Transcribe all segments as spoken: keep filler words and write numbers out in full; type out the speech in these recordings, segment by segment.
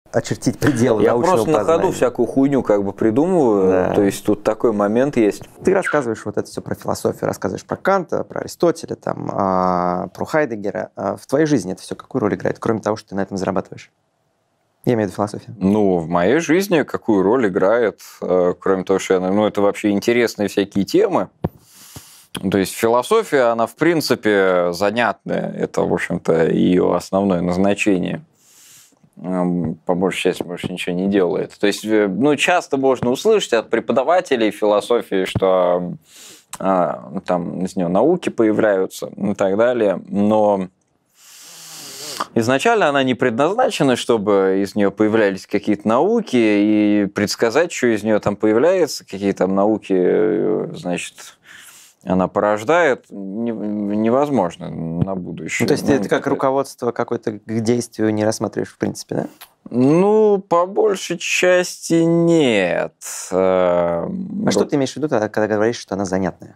очертить пределы Я научного просто на познания. ходу всякую хуйню как бы придумываю, Да. то есть тут такой момент есть. Ты рассказываешь вот это все про философию, рассказываешь про Канта, про Аристотеля, там, а, про Хайдеггера. А в твоей жизни это все какую роль играет, кроме того, что ты на этом зарабатываешь? Я имею в виду философию. Ну, в моей жизни какую роль играет, э, кроме того, что я, ну, это вообще интересные всякие темы. То есть философия, она в принципе занятная, это, в общем-то, ее основное назначение. По большей части больше ничего не делает. То есть, ну, часто можно услышать от преподавателей философии, что а, там из нее науки появляются и так далее, но изначально она не предназначена, чтобы из нее появлялись какие-то науки, и предсказать, что из нее там появляется, какие там науки, значит, она порождает, невозможно на будущее. Ну, то есть ну, ты это как руководство какое-то к действию не рассматриваешь в принципе, да? Ну, по большей части нет. А что ты имеешь в виду, когда говоришь, что она занятная?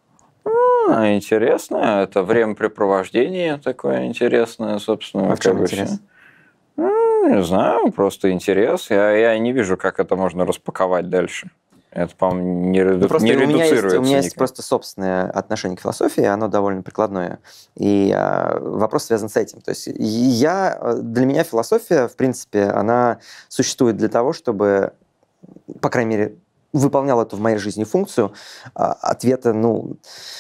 А, интересно. Это времяпрепровождение такое интересное, собственно. А в чем интерес? Ну, не знаю, просто интерес. Я, я не вижу, как это можно распаковать дальше. Это, по-моему, не, реду... просто не у меня редуцируется. Есть, у меня никак. есть просто собственное отношение к философии, оно довольно прикладное. И а, вопрос связан с этим. То есть я, для меня философия, в принципе, она существует для того, чтобы, по крайней мере, выполняла эту в моей жизни функцию а, ответа, ну,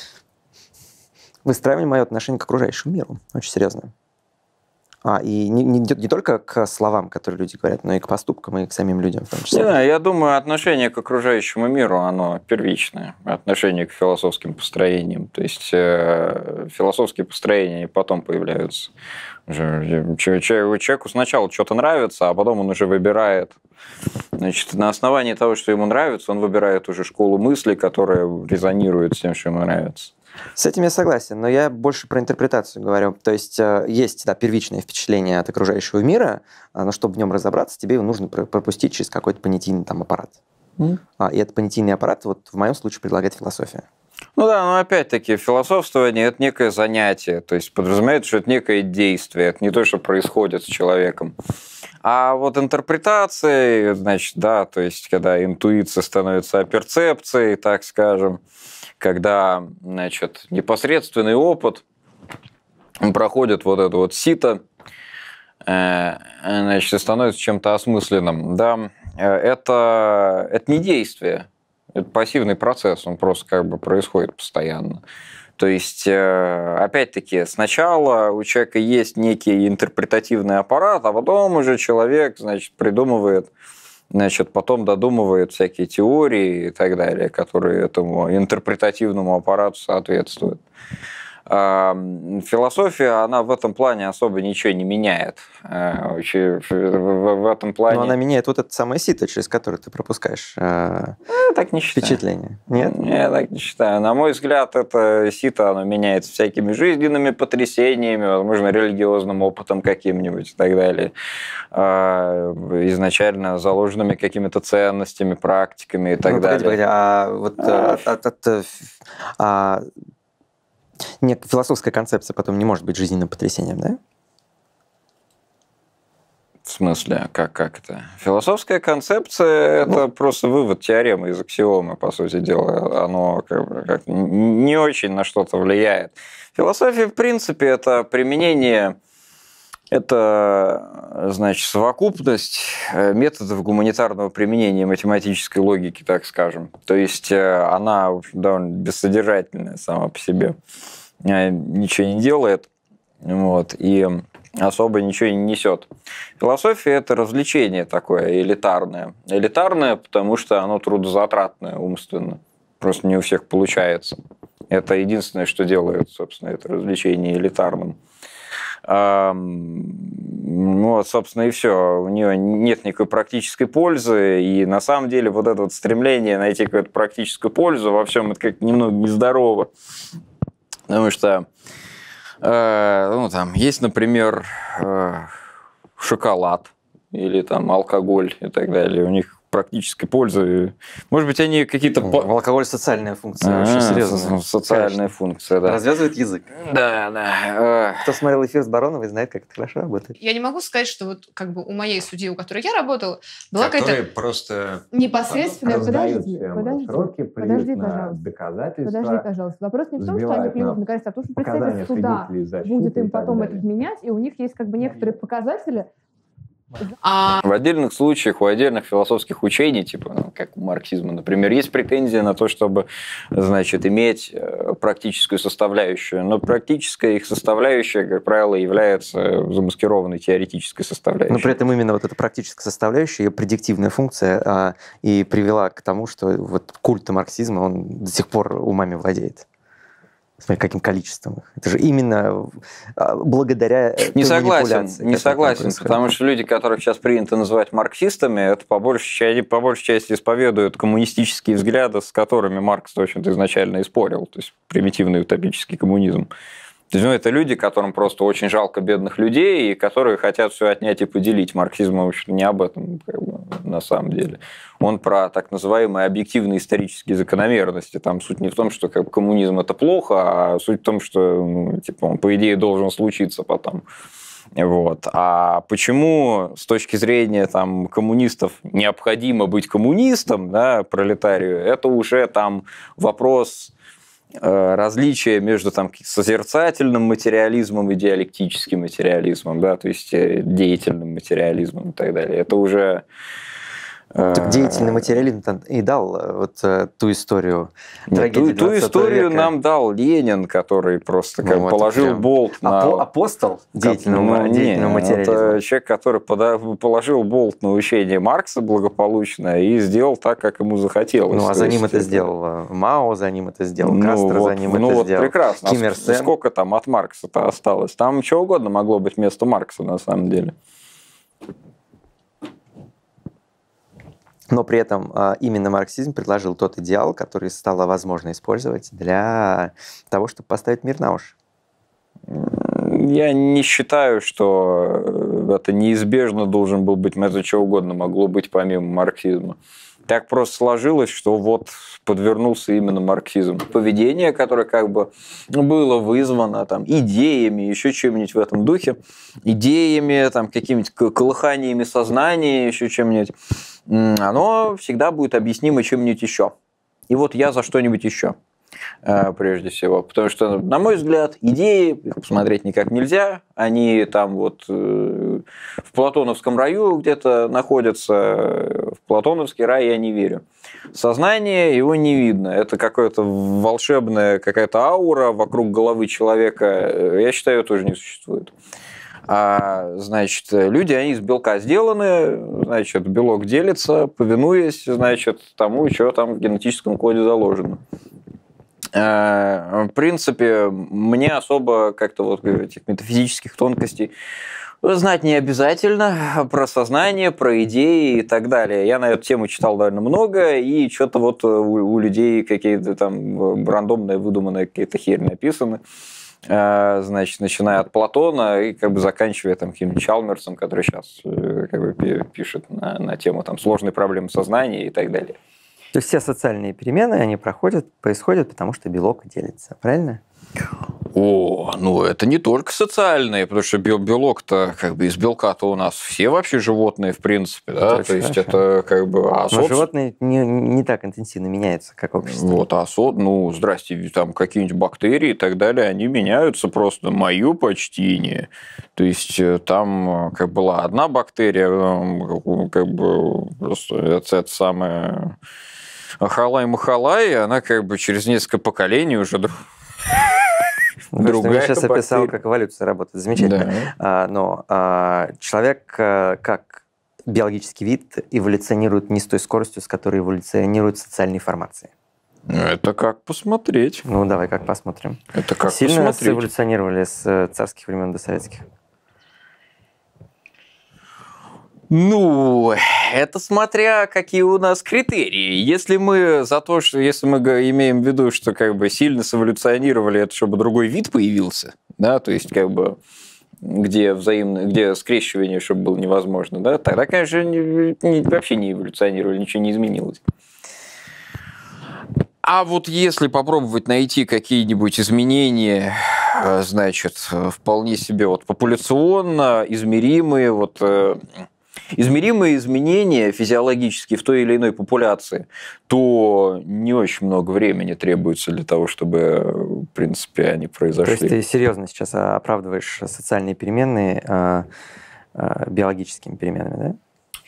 выстраивания мое отношение к окружающему миру. Очень серьезно. А, и не, не, не только к словам, которые люди говорят, но и к поступкам, и к самим людям в том числе. Да, я думаю, отношение к окружающему миру, оно первичное. Отношение к философским построениям. То есть э, философские построения потом появляются. Человеку сначала что-то нравится, а потом он уже выбирает. Значит, на основании того, что ему нравится, он выбирает уже школу мысли, которая резонирует с тем, что ему нравится. С этим я согласен, но я больше про интерпретацию говорю. То есть есть, да, первичное впечатление от окружающего мира, но чтобы в нем разобраться, тебе его нужно пропустить через какой-то понятийный там аппарат. Mm. И этот понятийный аппарат, вот в моем случае, предлагает философия. Ну да, но опять-таки философствование – это некое занятие, то есть подразумевает, что это некое действие, это не то, что происходит с человеком. А вот интерпретация, значит, да, то есть когда интуиция становится перцепцией, так скажем, когда, значит, непосредственный опыт проходит вот это вот сито, значит, становится чем-то осмысленным, да, это, это не действие, это пассивный процесс, он просто как бы происходит постоянно. То есть, опять-таки, сначала у человека есть некий интерпретативный аппарат, а потом уже человек, значит, придумывает, значит, потом додумывает всякие теории и так далее, которые этому интерпретативному аппарату соответствуют. Философия, она в этом плане особо ничего не меняет. В этом плане... Но она меняет вот это самое сито, через которое ты пропускаешь я так не впечатление. Нет? Я так не считаю. На мой взгляд, это сито, оно меняется всякими жизненными потрясениями, возможно, религиозным опытом каким-нибудь и так далее. Изначально заложенными какими-то ценностями, практиками и так ну, далее. Погоди, погоди, а вот а... от, от, от, а... Нет, философская концепция потом не может быть жизненным потрясением, да? В смысле? Как, как это? Философская концепция – ну, это просто вывод теоремы из аксиомы, по сути дела. Оно как бы, как, не очень на что-то влияет. Философия, в принципе, это применение, это, значит, совокупность методов гуманитарного применения математической логики, так скажем. То есть она, в общем, довольно бессодержательная сама по себе. Ничего не делает, вот, и особо ничего не несет. Философия – это развлечение такое элитарное. Элитарное, потому что оно трудозатратное умственно. Просто не у всех получается. Это единственное, что делает, собственно, это развлечение элитарным. Ну, вот, собственно, и все. У нее нет никакой практической пользы, и на самом деле вот это вот стремление найти какую-то практическую пользу во всем это как-то немного нездорово. Потому что, э, ну, там, есть, например, э, шоколад или там алкоголь и так далее. У них практической пользы. Может быть, они какие-то... Ну, алкоголь социальная функция, очень серьезная. Социальная функция, да. Развязывает язык. Да, да. Кто смотрел эфир с Бароновой, знает, как это хорошо работает. Я не могу сказать, что вот как бы у моей судьи, у которой я работала, была Которые какая-то просто непосредственная... Подожди, подожди, сроки, подожди, пожалуйста. доказательства. Подожди, пожалуйста. Вопрос не в том, что они плюют на доказательства, а в том, что представитель суда будет им потом это менять, и у них есть как бы некоторые показатели. А... В отдельных случаях, у отдельных философских учений, типа, ну, как у марксизма, например, есть претензия на то, чтобы, значит, иметь практическую составляющую. Но практическая их составляющая, как правило, является замаскированной теоретической составляющей. Но при этом именно вот эта практическая составляющая, ее предиктивная функция а, и привела к тому, что вот культ марксизма, он до сих пор умами владеет. Смотри, каким количеством их. Это же именно благодаря не согласен, не согласен, потому что люди, которых сейчас принято называть марксистами, это по большей, они по большей части исповедуют коммунистические взгляды, с которыми Маркс, в общем-то, изначально и спорил, то есть примитивный утопический коммунизм. То есть, ну, это люди, которым просто очень жалко бедных людей, и которые хотят все отнять и поделить. Марксизм, в общем, не об этом, как бы, на самом деле. Он про так называемые объективные исторические закономерности. Там суть не в том, что как бы, коммунизм – это плохо, а суть в том, что ну, типа, он, по идее, должен случиться потом. Вот. А почему с точки зрения там, коммунистов необходимо быть коммунистом, да, пролетарию, это уже там вопрос... различие между там, созерцательным материализмом и диалектическим материализмом, да, то есть деятельным материализмом и так далее. Это уже... Так деятельный материализм и дал вот ту историю. Нет, ту, ту историю века. Нам дал Ленин, который просто ну, как вот положил прям... болт на... Апо- апостол деятельного, ну, деятельного нет, материализма. Это человек, который пода... положил болт на учение Маркса благополучно и сделал так, как ему захотелось. Ну, а за ним это сделал Мао, за ним это сделал ну, Кастро, вот, за ним ну, это вот сделал прекрасно. Ким Ир Сен. Сколько там от Маркса-то осталось? Там чего угодно могло быть вместо Маркса, на самом деле. Но при этом именно марксизм предложил тот идеал, который стало возможно использовать для того, чтобы поставить мир на уши. Я не считаю, что это неизбежно должен был быть, это что угодно могло быть помимо марксизма. Так просто сложилось, что вот подвернулся именно марксизм. Поведение, которое как бы было вызвано там, идеями, еще чем-нибудь в этом духе, идеями, там, какими-то колыханиями сознания, еще чем-нибудь, оно всегда будет объяснимо чем-нибудь еще. И вот я за что-нибудь еще. Прежде всего. Потому что, на мой взгляд, идеи, их посмотреть никак нельзя, они там вот в платоновском раю где-то находятся, в платоновский рай я не верю. Сознание, его не видно, это какая-то волшебная какая-то аура вокруг головы человека, я считаю, ее тоже не существует. А, значит, люди, они из белка сделаны, значит, белок делится, повинуясь, значит, тому, что там в генетическом коде заложено. В принципе, мне особо как-то вот этих метафизических тонкостей знать не обязательно, про сознание, про идеи и так далее. Я на эту тему читал довольно много, и что-то вот у, у людей какие-то там рандомные, выдуманные какие-то херь написаны. Значит, начиная от Платона и как бы заканчивая там каким-то Чалмерсом, который сейчас как бы пишет на, на тему там сложной проблемы сознания и так далее. То есть все социальные перемены, они проходят, происходят, потому что белок делится, правильно? О, ну это не только социальные, потому что белок-то, как бы из белка-то у нас все вообще животные, в принципе, да, то есть это как бы... А соц... Но животные не, не так интенсивно меняются, как общество. Вот, а со... ну, здрасте, там какие-нибудь бактерии и так далее, они меняются просто, мое почтение. То есть там как была одна бактерия, как бы просто это, это самое... Ахалай-махалай, она как бы через несколько поколений уже... Другая я сейчас бактерия. Описал, как эволюция работает. Замечательно. Да. А, но а, человек как биологический вид эволюционирует не с той скоростью, с которой эволюционируют социальные формации. Это как посмотреть. Ну, давай как посмотрим. Это как Сильно посмотреть. эволюционировали с царских времен до советских? Ну, это смотря какие у нас критерии. Если мы за то, что если мы имеем в виду, что как бы сильно сэволюционировали, это чтобы другой вид появился, да, то есть как бы где, взаимно, где скрещивание, чтобы было невозможно, да, тогда, конечно, не, не, вообще не эволюционировали, ничего не изменилось. А вот если попробовать найти какие-нибудь изменения, значит, вполне себе вот популяционно измеримые, вот, измеримые изменения физиологические в той или иной популяции, то не очень много времени требуется для того, чтобы, в принципе, они произошли. То есть ты серьезно сейчас оправдываешь социальные переменные э, э, биологическими переменами, да?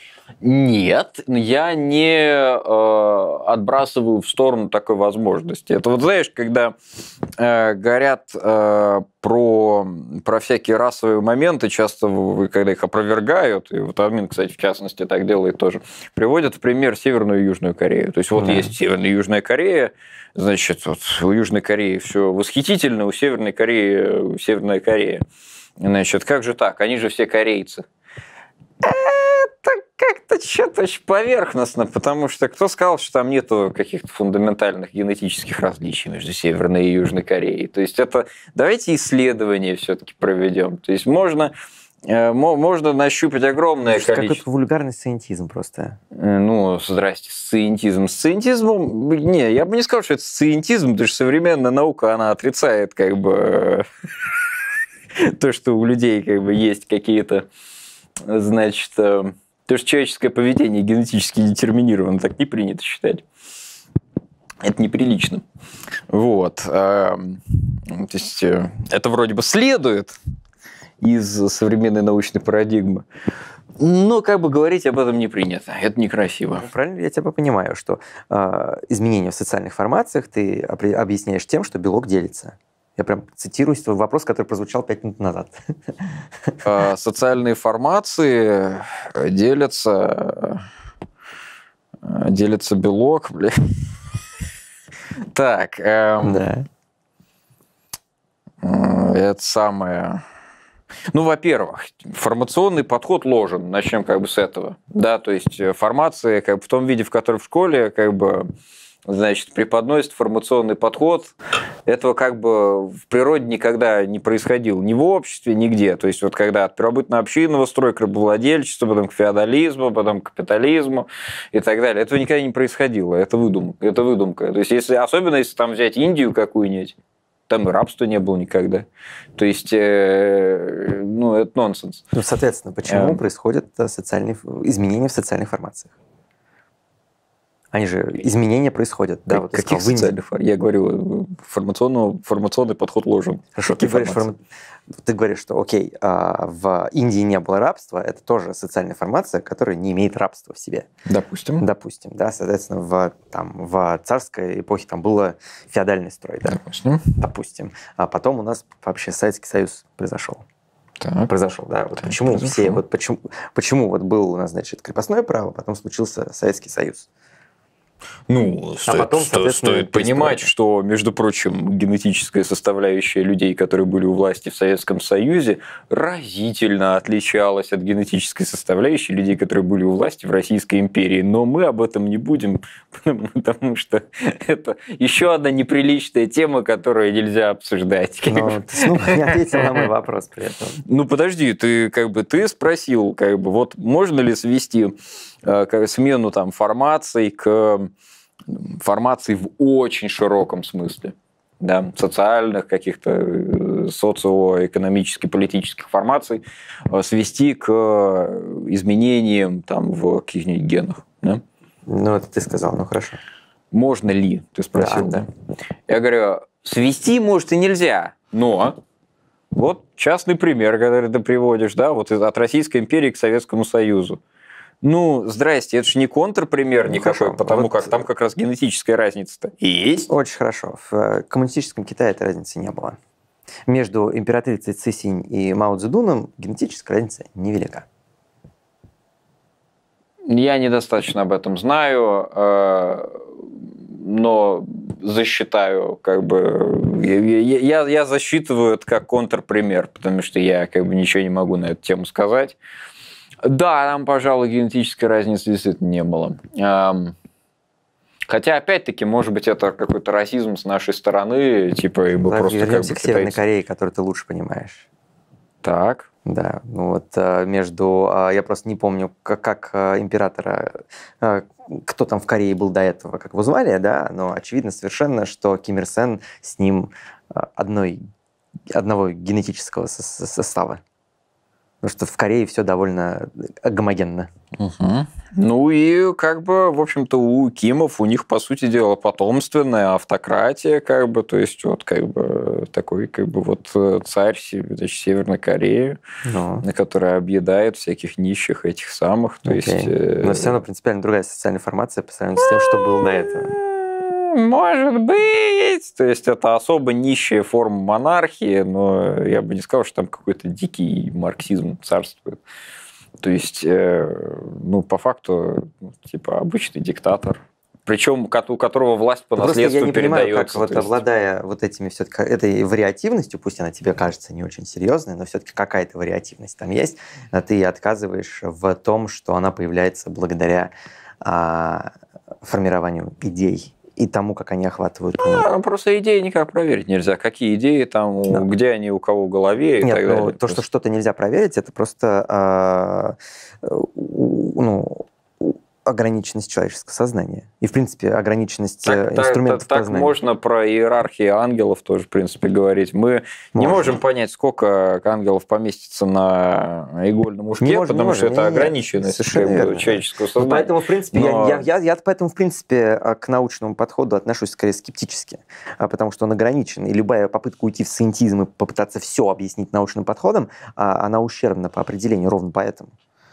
Нет, я не э, отбрасываю в сторону такой возможности. Это вот, знаешь, когда э, говорят э, про, про всякие расовые моменты, часто, когда их опровергают, и вот Админ, кстати, в частности, так делает тоже, приводят в пример Северную и Южную Корею. То есть вот mm-hmm. есть Северная и Южная Корея, значит, вот у Южной Кореи все восхитительно, у Северной Кореи Северная Корея. Значит, как же так? Они же все корейцы. Это как-то что-то очень поверхностно, потому что кто сказал, что там нету каких-то фундаментальных генетических различий между Северной и Южной Кореей? То есть это давайте исследования все-таки проведем. То есть можно, можно нащупать огромное количество... Какой-то вульгарный сциентизм просто. Ну, здрасте, сциентизм. Сциентизмом... Не, я бы не сказал, что это сциентизм, потому что современная наука, она отрицает как бы то, что у людей как бы есть какие-то, значит... То, что человеческое поведение генетически детерминировано, так не принято считать. Это неприлично. Вот. То есть это вроде бы следует из современной научной парадигмы, но как бы говорить об этом не принято. Это некрасиво. Ну, правильно я тебя понимаю, что э, изменения в социальных формациях ты объясняешь тем, что белок делится. Я прям цитирую твой вопрос, который прозвучал пять минут назад. Социальные формации делятся... Делится белок, бля. Так. Эм... Да. Это самое... Ну, во-первых, формационный подход ложен. Начнем как бы с этого. Да, то есть формация как бы в том виде, в котором в школе как бы... Значит, преподносит формационный подход. Этого как бы в природе никогда не происходило. Ни в обществе, нигде. То есть, вот когда от первобытно-общинного строя к рабовладельчеству, потом к феодализму, потом к капитализму и так далее. Этого никогда не происходило. Это выдумка. Это выдумка. То есть, если, особенно если там взять Индию какую-нибудь, там и рабства не было никогда. То есть, э, ну, это нонсенс. Ну, соответственно, почему э... происходят социальные изменения в социальных формациях? Они же, изменения происходят. Да, вот каких социальных? Я говорю, формационный подход ложен. Хорошо, ты говоришь, форм... ты говоришь, что окей, в Индии не было рабства, это тоже социальная формация, которая не имеет рабства в себе. Допустим. Допустим, да, соответственно, в, там, в царской эпохе там был феодальный строй. Да? Допустим. Допустим. А потом у нас вообще Советский Союз произошел. Так. Произошел, да. Вот так, почему произошел. все, вот почему, почему вот был у нас, значит, крепостное право, потом случился Советский Союз. Ну, а стоит, потом, стоит, стоит понимать, что, между прочим, генетическая составляющая людей, которые были у власти в Советском Союзе, разительно отличалась от генетической составляющей людей, которые были у власти в Российской империи. Но мы об этом не будем, потому что это еще одна неприличная тема, которую нельзя обсуждать. Но ты снова не ответил на мой вопрос при этом. Ну, подожди, ты как бы ты спросил, как бы, вот можно ли свести смену там формаций к формации в очень широком смысле, да, социальных каких-то социоэкономических, политических формаций свести к изменениям там в каких-нибудь генах, да? Ну, это ты сказал, ну хорошо. Можно ли, ты спросил, да, да? Я говорю, свести, может, и нельзя, но вот частный пример, который ты приводишь, да, вот от Российской империи к Советскому Союзу. Ну, здрасте, это же не контрпример ну, никакой, хорошо. Потому вот как там как раз генетическая разница-то есть. Очень хорошо. В коммунистическом Китае этой разницы не было. Между императрицей Цисинь и Мао Цзэдуном генетическая разница невелика. Я недостаточно об этом знаю, но засчитаю, как бы, я, я засчитываю это как контрпример, потому что я как бы ничего не могу на эту тему сказать. Да, там, пожалуй, генетической разницы действительно не было. Хотя, опять-таки, может быть, это какой-то расизм с нашей стороны, типа, и мы да, просто вернемся как бы к Северной китайцы. Корее, которую ты лучше понимаешь. Так. Да, ну вот между... Я просто не помню, как, как императора... Кто там в Корее был до этого, как его звали, да, но очевидно совершенно, что Ким Ир Сен с ним одной, одного генетического состава. Потому что в Корее все довольно гомогенно. Угу. Ну и как бы, в общем-то, у Кимов, у них, по сути дела, потомственная автократия, как бы, то есть вот как бы такой как бы вот царь значит, Северной Кореи, Но. который объедает всяких нищих этих самых. То Окей. есть, но все равно принципиально другая социальная формация по сравнению с тем, что было до этого. Может быть. То есть это особо нищая форма монархии, но я бы не сказал, что там какой-то дикий марксизм царствует. То есть, ну, по факту, типа, обычный диктатор. Причем у которого власть по Просто наследству я не передается. Понимаю, как вот есть... обладая вот этими все-таки этой вариативностью, пусть она тебе кажется не очень серьезной, но все-таки какая-то вариативность там есть, а ты отказываешь в том, что она появляется благодаря а, формированию идей и тому, как они охватывают мир. А, просто идеи никак проверить нельзя. Какие идеи там, да. где они у кого в голове и Нет, так ну, далее. То, просто... что что-то нельзя проверить, это просто э, ну, ограниченность человеческого сознания. И, в принципе, ограниченность так, инструментов так, познания. Так можно про иерархию ангелов тоже, в принципе, говорить. Мы можно. не можем понять, сколько ангелов поместится на игольном ушке, не можем, потому не что можем. это нет, ограниченность как бы, человеческого сознания. Ну, поэтому, в принципе, Но... я, я, я, я поэтому, в принципе, к научному подходу отношусь скорее скептически, потому что он ограничен. И любая попытка уйти в сcientism и попытаться все объяснить научным подходом, она ущербна по определению, ровно поэтому.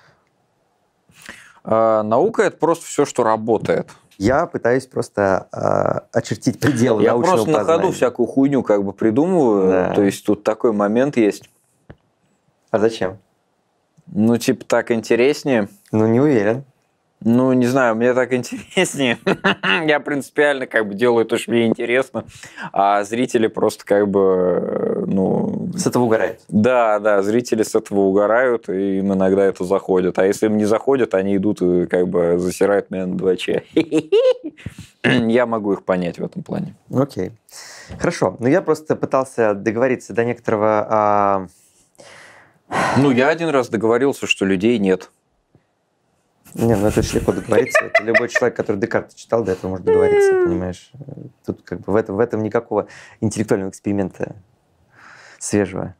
А, наука – это просто все, что работает. Я пытаюсь просто э, очертить пределы Я научного просто познания. на ходу всякую хуйню как бы придумываю. Да. То есть тут такой момент есть. А зачем? Ну, типа, так интереснее. Ну, не уверен. Ну, не знаю, мне так интереснее. Я принципиально как бы делаю то, что мне интересно, а зрители просто как бы, ну... С этого угорают. Да, да, зрители с этого угорают, и им иногда это заходит. А если им не заходит, они идут и как бы засирают меня на два че. Я могу их понять в этом плане. Окей. Хорошо. Ну, я просто пытался договориться до некоторого... А... Ну, я один раз договорился, что людей нет. Не, ну это очень легко договориться. Это любой человек, который Декарта читал, до этого может договориться, понимаешь? Тут как бы в этом, в этом никакого интеллектуального эксперимента свежего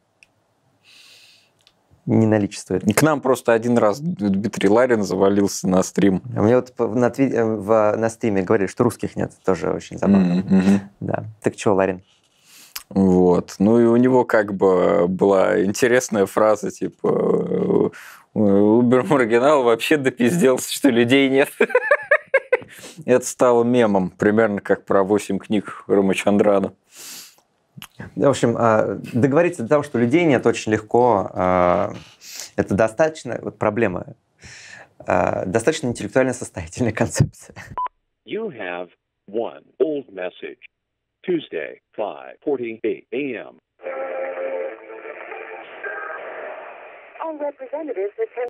не наличествует. К нам просто один раз Дмитрий Ларин завалился на стрим. А мне вот на, в, на стриме говорили, что русских нет. Тоже очень забавно. Mm-hmm. Да. Так что, Ларин? Вот. Ну и у него как бы была интересная фраза, типа... Убер-маргинал вообще допизделся, что людей нет. Это стало мемом, примерно как про восемь книг Рамачандрана. В общем, договориться до того, что людей нет, очень легко. Это достаточно, вот проблема, достаточно интеллектуально состоятельная концепция. You have one old message. Tuesday, five forty-eight a m All representatives attend